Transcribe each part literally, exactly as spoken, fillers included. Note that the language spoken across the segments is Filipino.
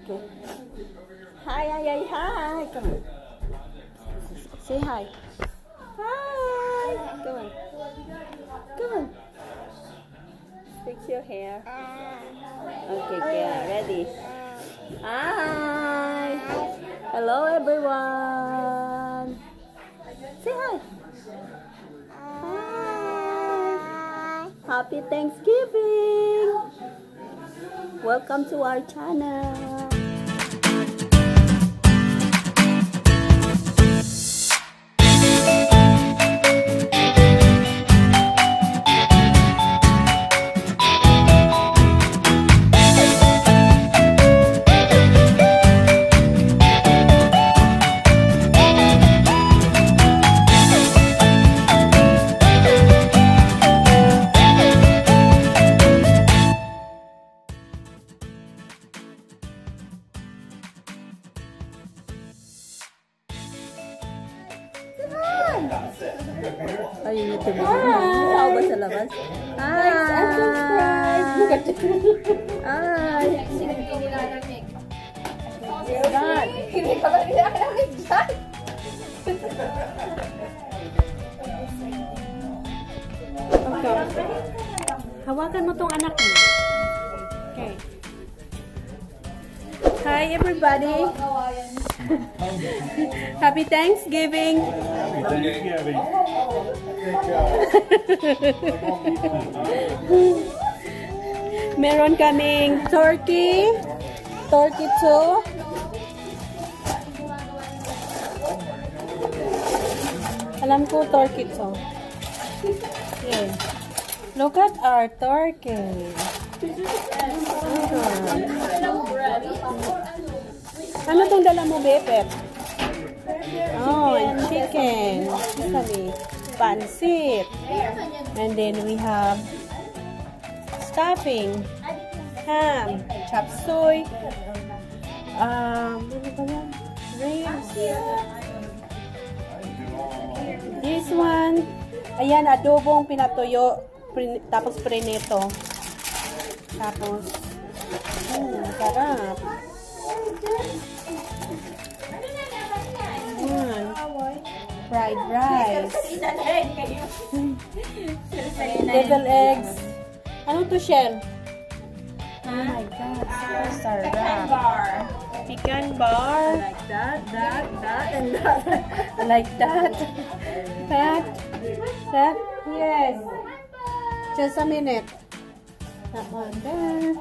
Okay. Hi, hi, hi, hi. Come on. Say hi. Hi. Come on. Come on. Fix your hair. Okay, yeah, ready. Hi. Hello, everyone. Say hi. Hi. Happy Thanksgiving. Welcome to our channel. Oh, you need to be How ba sa labas? Hi! Likes and subscribe! Look at it! Hi! God! Hindi ka ba nilalamig dyan? Okay. Hawakan mo tong anak mo. Okay. Hi everybody! Happy Thanksgiving! Happy Thanksgiving! Meron kaming turkey, turkey too. Alam ko turkey to. Okay. Look at our turkey. Ano tong dala mo, Bepep? Oh, and chicken. Sesame. Pansit. And then we have stuffing. Ham. Chop suey. Um, ano ba yan? Ribs. This one. Ayan, adobong pinatuyo. Prin tapos prinito. Tapos, hmm, sarap. Ayan. Fried rice. Devil eggs. Ano to, Shell? Oh my God, super sarap. Pecan bar. Pecan bar. Like that, that, that, and that. Like that. That, that, yes. Just a minute. That one there.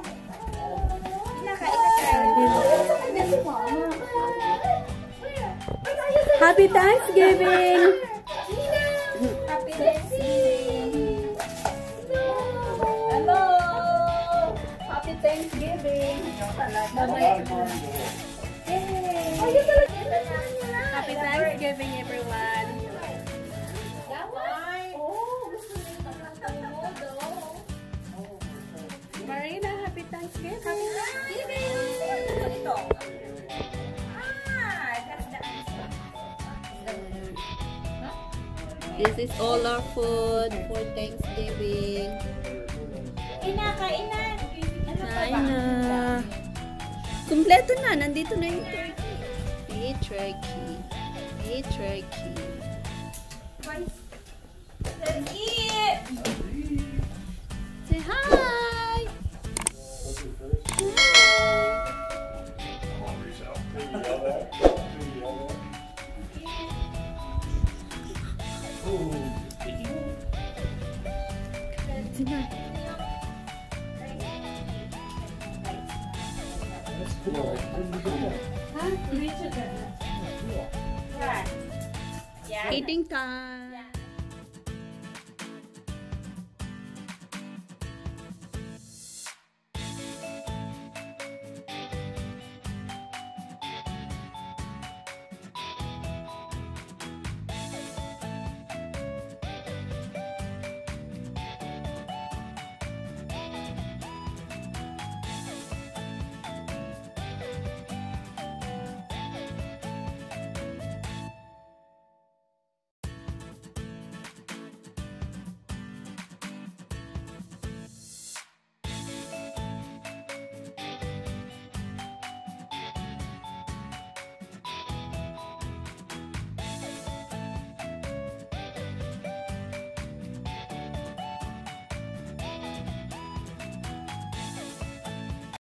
Happy Thanksgiving! Happy Thanksgiving! Hello! Happy Thanksgiving! Happy Thanksgiving, everyone! Marina, happy Thanksgiving! Happy Thanksgiving! This is all our food for Thanksgiving. Ina, kain na! Kain na! Kompleto na! Nandito na yung turkey. Hey, turkey. Hey, turkey. Let's eat! Say hi! Eating time.